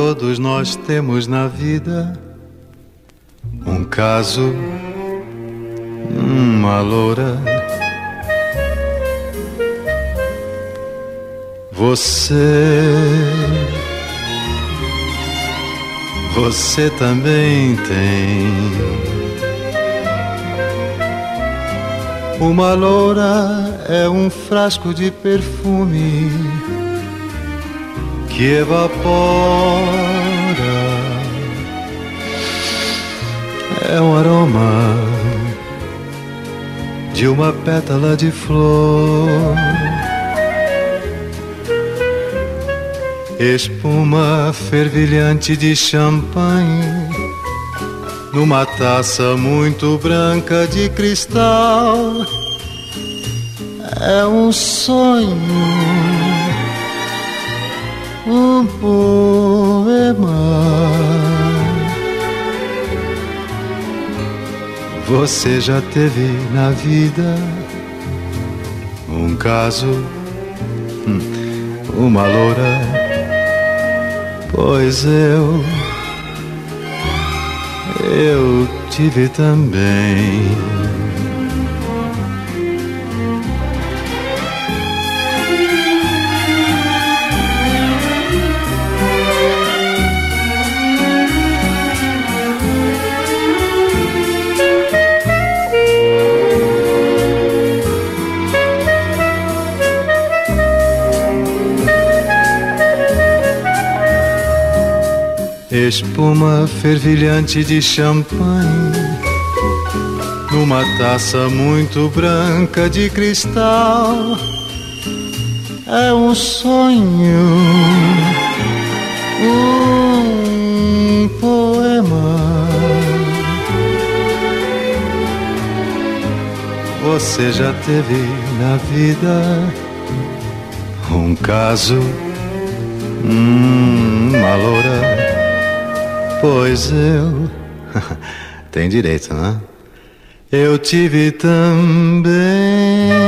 Todos nós temos na vida um caso, uma loura. Você também tem uma loura, é um frasco de perfume que evapora, é um aroma de uma pétala de flor, espuma fervilhante de champanhe numa taça muito branca de cristal, é um sonho, um poema. Você já teve na vida um caso, uma loura? Pois eu tive também. Espuma fervilhante de champanhe numa taça muito branca de cristal, é um sonho, um poema. Você já teve na vida um caso, uma loura? Pois eu tem direito, né? Eu tive também.